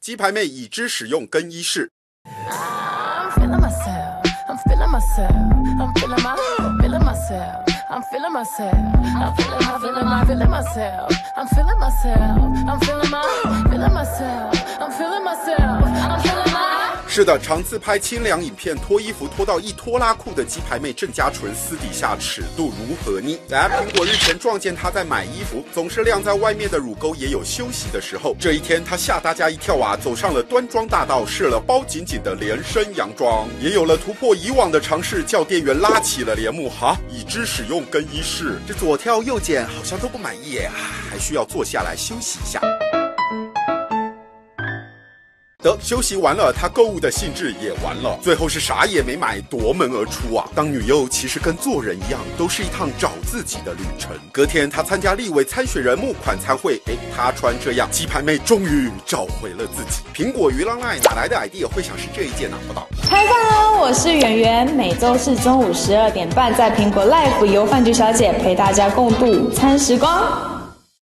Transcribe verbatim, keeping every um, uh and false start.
鸡排妹已知使用更衣室。 I'm feeling myself, I'm feeling my, feeling my, feeling myself. I'm feeling myself, I'm feeling my, feeling myself. I'm feeling myself, I'm feeling my. 是的，常自拍清凉影片脱衣服脱到一拖拉裤的鸡排妹郑家纯私底下尺度如何呢？然而苹果日前撞见她在买衣服，总是晾在外面的乳沟也有休息的时候。这一天她吓大家一跳啊，走上了端庄大道，试了包紧紧的连身洋装，也有了突破以往的尝试，叫店员拉起了帘幕。哈，已知使用更衣室，这左挑右拣好像都不满意耶，还需要坐下来休息一下。得休息完了，他购物的兴致也完了，最后是啥也没买，夺门而出啊！当女优其实跟做人一样，都是一趟找自己的旅程。隔天，他参加立委参选人募款餐会，哎，他穿这样，鸡排妹终于找回了自己。苹果鱼浪赖哪来的 idea 会想是这一件拿不到？ 开饭喽！我是圆圆，每周四中午十二点半在苹果 Live 由饭局小姐陪大家共度午餐时光。